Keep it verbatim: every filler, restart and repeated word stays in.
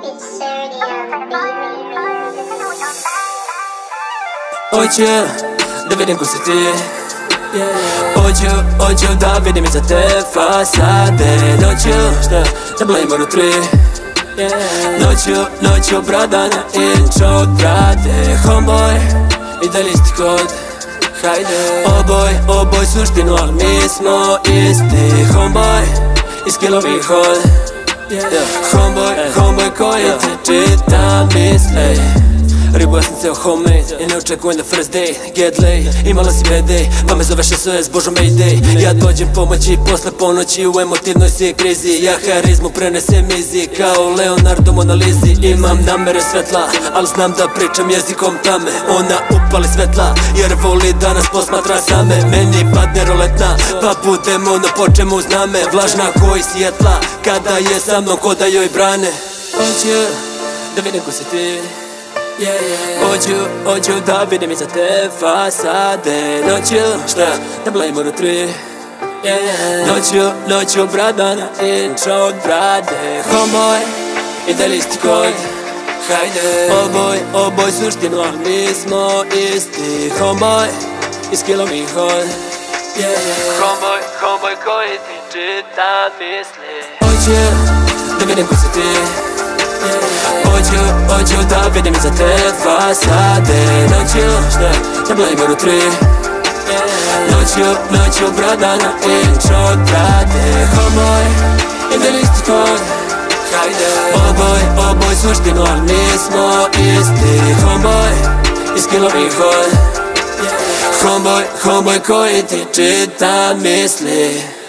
Hoću da vidim ko si ti, Hoću, hoću da vidim iza te fasade. Noću, šta, da blejmo u tri, Noću, noću brada na intro brade. Homeboy, i dalje isti kod, hajde. Oboj, oboj suštinu, al mi smo isti. Homeboy, iz kilovih hod, Homeboy, homeboy koji ti čita misli. Ribo sam ceo homemade i ne očekujem da first day get late. Imala si bad day, pa me zoveš S O S, božo mayday. Ja dođem pomoći posle ponoći, u emotivnoj si krizi. Ja harizmu prenesem easy kao Leonardo Mona Lisi. Imam namere svetla, al znam da pričam jezikom tame. Ona upali svetla, jer voli da nas posmatra same. Meni padne roletna, pa budemo ono po čemu zna me. Vlažna koji sjetla, kada je sa mnom ko da joj brane. Hoću da vidim ko si ti, Hoću, hoću da vidim iza te fasade. Noću, šta, da blejmo u tri, Noću, noću brada na intro od brade. Homeboy, i dalje isti kod, hajde. Oboj, oboj suštinu, al mi smo isti. Homeboy, iz kilovih hod, Homeboy, homeboy koji ti čita misli. Hoću da vidim ko si ti, Hoću, hoću da vidim iza te fasade. Noću, šta, da blejmo u tri, Noću, noću brada na intro od brade. Homeboy, i dalje isti kod, hajde. Oboj, oboj suštinu, al mi smo isti. Homeboy, iz kilovih hod, Homeboy, homeboy koji ti čita misli.